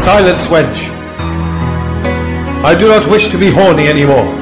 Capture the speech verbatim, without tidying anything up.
Silence, wench. I do not wish to be horny anymore.